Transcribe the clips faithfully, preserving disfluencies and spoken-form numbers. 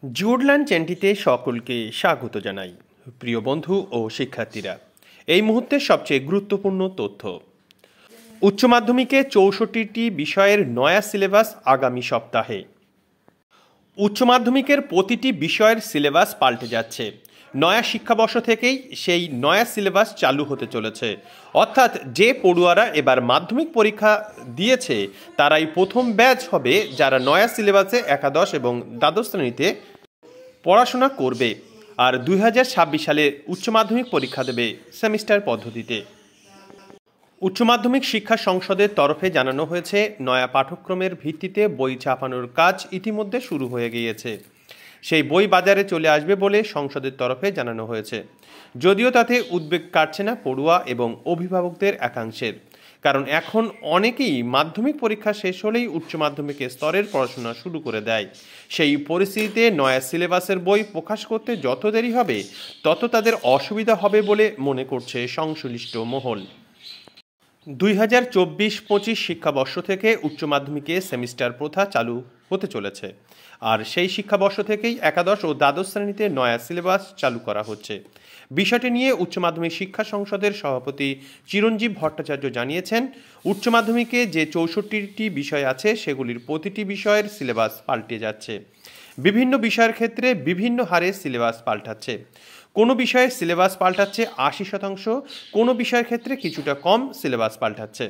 জুডল্যান্ড চ্যানেলটিতে সকলকে স্বাগত জানাই। প্রিয় বন্ধু ও শিক্ষার্থীরা, এই মুহূর্তের সবচেয়ে গুরুত্বপূর্ণ তথ্য। উচ্চ মাধ্যমিকে চৌষট্টিটি বিষয়ের নয়া সিলেবাস আগামী সপ্তাহে। উচ্চ মাধ্যমিকের প্রতিটি বিষয়ের সিলেবাস পাল্টে যাচ্ছে। নয়া শিক্ষাবর্ষ থেকেই সেই নয়া সিলেবাস চালু হতে চলেছে। অর্থাৎ যে পড়ুয়ারা এবার মাধ্যমিক পরীক্ষা দিয়েছে তারাই প্রথম ব্যাচ হবে যারা নয়া সিলেবাসে একাদশ এবং দ্বাদশ শ্রেণীতে পড়াশোনা করবে, আর দুই হাজার ছাব্বিশ সালে উচ্চ মাধ্যমিক পরীক্ষা দেবে সেমিস্টার পদ্ধতিতে। উচ্চ মাধ্যমিক শিক্ষা সংসদের তরফে জানানো হয়েছে, নয়া পাঠ্যক্রমের ভিত্তিতে বই ছাপানোর কাজ ইতিমধ্যে শুরু হয়ে গিয়েছে। সেই বই বাজারে চলে আসবে বলে সংসদের তরফে জানানো হয়েছে। যদিও তাতে উদ্বেগ কাটছে না পড়ুয়া এবং অভিভাবকদের একাংশের, কারণ এখন অনেকেই মাধ্যমিক পরীক্ষা শেষ হলেই উচ্চ মাধ্যমিকের স্তরের পড়াশোনা শুরু করে দেয়। সেই পরিস্থিতিতে নয়া সিলেবাসের বই প্রকাশ করতে যত দেরি হবে তত তাদের অসুবিধা হবে বলে মনে করছে সংশ্লিষ্ট মহল। দুই হাজার চব্বিশ পঁচিশ শিক্ষাবর্ষ থেকে উচ্চ মাধ্যমিকে সেমিস্টার প্রথা চালু হতে চলেছে, আর সেই শিক্ষাবর্ষ থেকেই একাদশ ও দ্বাদশ শ্রেণীতে নয়া সিলেবাস চালু করা হচ্ছে। বিষয়টি নিয়ে উচ্চ মাধ্যমিক শিক্ষা সংসদের সভাপতি চিরঞ্জীব ভট্টাচার্য জানিয়েছেন, উচ্চ মাধ্যমিকে যে চৌষট্টিটি বিষয় আছে সেগুলির প্রতিটি বিষয়ের সিলেবাস পাল্টে যাচ্ছে। বিভিন্ন বিষয়ের ক্ষেত্রে বিভিন্ন হারে সিলেবাস পাল্টাচ্ছে। কোনো বিষয়ের সিলেবাস পাল্টাচ্ছে আশি শতাংশ, কোনো বিষয়ের ক্ষেত্রে কিছুটা কম সিলেবাস পাল্টাচ্ছে।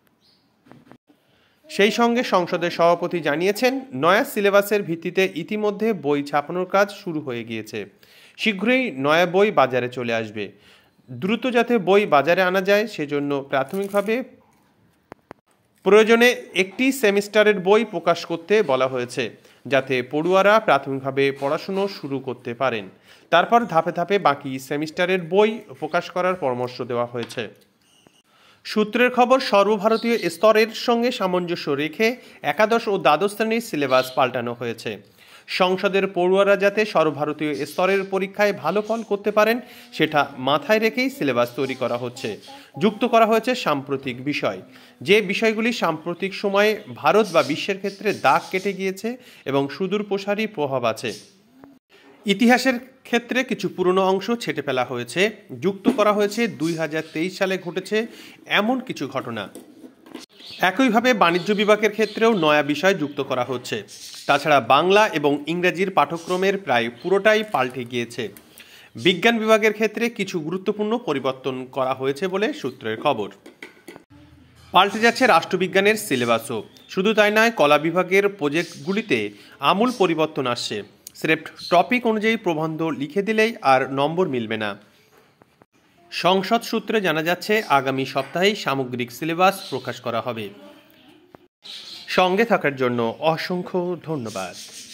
সেই সঙ্গে সংসদের সভাপতি জানিয়েছেন, নয়া সিলেবাসের ভিত্তিতে ইতিমধ্যে বই ছাপানোর কাজ শুরু হয়ে গিয়েছে। শীঘ্রই নয়া বই বাজারে চলে আসবে। দ্রুত যাতে বই বাজারে আনা যায় সেজন্য প্রাথমিকভাবে প্রয়োজনে একটি সেমিস্টারের বই প্রকাশ করতে বলা হয়েছে, যাতে পড়ুয়ারা প্রাথমিকভাবে পড়াশুনো শুরু করতে পারেন। তারপর ধাপে ধাপে বাকি সেমিস্টারের বই প্রকাশ করার পরামর্শ দেওয়া হয়েছে। সূত্রের খবর, সর্বভারতীয় স্তরের সঙ্গে সামঞ্জস্য রেখে একাদশ ও দ্বাদশ শ্রেণীর সিলেবাস পাল্টানো হয়েছে। সংসদের পড়ুয়ারা যাতে সর্বভারতীয় স্তরের পরীক্ষায় ভালো ফল করতে পারেন সেটা মাথায় রেখেই সিলেবাস তৈরি করা হচ্ছে। যুক্ত করা হয়েছে সাম্প্রতিক বিষয়, যে বিষয়গুলি সাম্প্রতিক সময়ে ভারত বা বিশ্বের ক্ষেত্রে দাগ কেটে গিয়েছে এবং সুদূর প্রসারী প্রভাব আছে। ইতিহাসের ক্ষেত্রে কিছু পুরনো অংশ ছেটে ফেলা হয়েছে। যুক্ত করা হয়েছে দুই হাজার তেইশ সালে ঘটেছে এমন কিছু ঘটনা। একইভাবে বাণিজ্য বিভাগের ক্ষেত্রেও নয়া বিষয় যুক্ত করা হচ্ছে। তাছাড়া বাংলা এবং ইংরেজির পাঠ্যক্রমের প্রায় পুরোটাই পাল্টে গিয়েছে। বিজ্ঞান বিভাগের ক্ষেত্রে কিছু গুরুত্বপূর্ণ পরিবর্তন করা হয়েছে বলে সূত্রের খবর। পাল্টে যাচ্ছে রাষ্ট্রবিজ্ঞানের সিলেবাসও। শুধু তাই নয়, কলা বিভাগের প্রজেক্টগুলিতে আমূল পরিবর্তন আসছে। স্রেফ টপিক অনুযায়ী প্রবন্ধ লিখে দিলেই আর নম্বর মিলবে না। সংসদ সূত্রে জানা যাচ্ছে, আগামী সপ্তাহেই সামগ্রিক সিলেবাস প্রকাশ করা হবে। সঙ্গে থাকার জন্য অসংখ্য ধন্যবাদ।